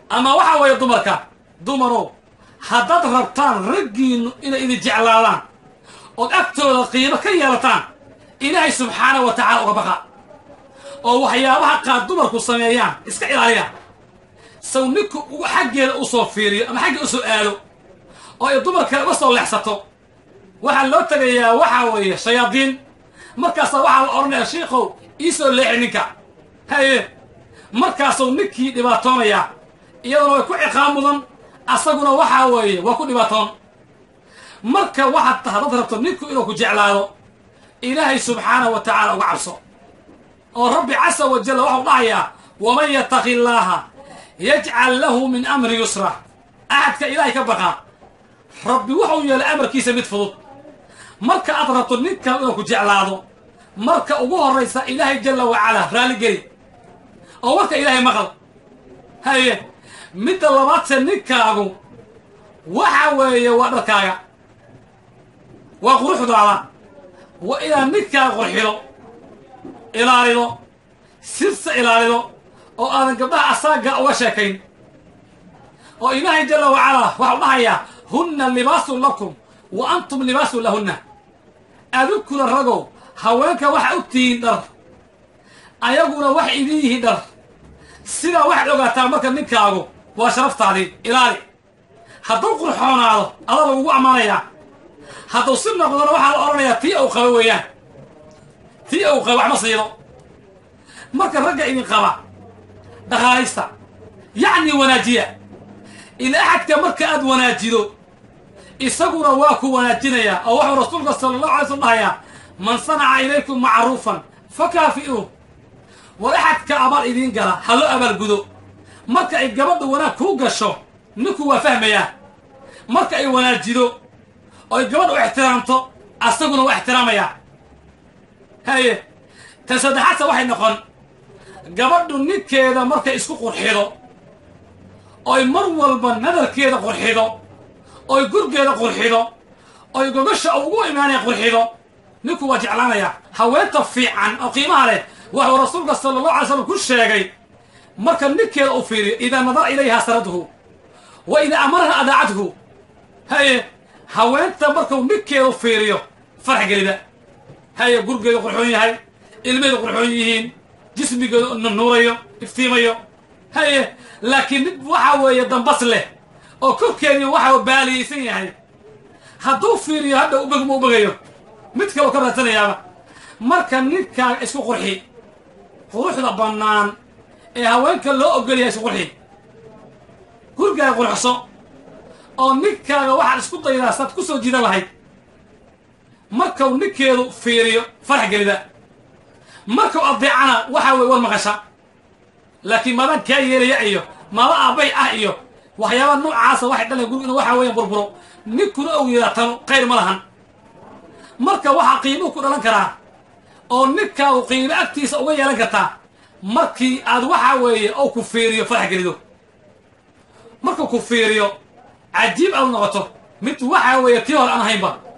أما waxa way dumarka dumaro hadad rabtaan ragiinu inay idin jeclaadaan oo agtooda qiimo ka yeelataan ilaahay subhanahu wa ta'ala uga baqa oo waxyaabaha qaad dumarku sameeyaan iska ilaaliya sawninku ugu xageeda u soo fiiriyo ama xagga u soo aado oo ay dumarka uga soo leexsato waxa loo tagayaa waxa weeye shayaadiin markaas waxa la oranayaa sheekhow ii soo leexninka haye markaas uu ninkii dhibaatoonaya iyadoo way ku ciqaam mudan asaguna waxa weeye waa ku dhibaatoon marka waxa tahdad rabto ninku inuu ku jeclaado ilaahay subhanahu wa ta'ala uga cabso oo rabbi asa wa jalla waxa dhaaya waman yattaqillaha yaj'al lahu min amri yusra aadka ilaahay ka baqa rabbi wuxuu yeelay amarkiisa mid fudud marka aad rabto ninka inuu ku jeclaado marka ugu horeysa ilaahay jalla wa ala raali geli oo marka ilaahay maqal haye mid labaad ninkaagu waxa weeye waa dharkaaga waa quruxdaada waa ila ninka qurxido ilaalido sirsa ilaalido oo aadan gabdhaha asaaga uga sheekayn oo ilaahay jalla wa ala waxa dhahaya hunna libaasun lakum wa antum libaasun lahunna adukula rago haweenka waxa u tiin dhar ayaguna wax idihi dhar sida wax ogaataa marka ninkaagu waa sharaftaadi ilaali hadduu qurxoonaado ada lagu amaanaya hadduu si noqdona waxa la oranayaa tii uu qabo weeyaan tii uu qabo wax ma siido marka ragga idin qaba dhaqaalista yacni wanaajiya ila axadka marka aad wanaajido isaguna waa ku wanaajinaya oo wuxuu rasuulka sallallahu alayhi wasallam dhahayaa man sanaca ilaykum macruufan fakaafi'uuh walaxadka abaal idin gala halo abaal gudo marka ay gabadha wanaag ku gasho ninku waa fahmaya marka ay wanaajido oo ay gabadha u ixtiraamto asaguna waa ixtiraamaya haye tasadhaxasa waxay noqon gabadhu ninkeeda marka isku qurxido oo ay mar walba nadarkeeda qurxido oo ay gurgeeda qurxido oo ay gogasha ugu imaanay qurxido ninku waa jeclaanaya haweenta fiican oo qiimaha leh وهو رسول الله صلى الله عليه وسلم كل شيء مركا نكيل أوفيري إذا نظر إليها سرده وإذا أمرها أدعته هاي هوانت مركا نكيل أوفيريو فرح قليلا هاي قرق يقرحوني هاي الميل يقرحونيهين جسمي النوريو افتيميو هاي لكن وحاوة يدنبص له أو كوكيني وحاوة بالي سنية هاي هدو فيريو هدو أبقم أبقيو متك وكبرة سنة يابا مركا نكا اسكو قرحي quruxda bannaan ee haweenka loo ogol yahay qurxi gurigaaga qurxso oo ninkaaga waxa isku daydaa sad ku soo jiidan lahayd marka uu ninkeedu fiiriyo farax gelida marka uu adeecana waxa way war maqasha laakiin madan ka yeelaya iyo maba abay ah iyo waxyaaba noocaas wax dhalay guriga waxa weeyaan burburo ninkuna uu yiraahdo qayr ma lahan marka waxa qiimo ku dhalan karaa oo ninka uu qiimo agtiisa uga yeelan kartaa markii aad waxa weeye oo ku fiiriyo farax gelido marka ku fiiriyo cajiib aad noqoto mid waxa weeye tii hore aan ahaynba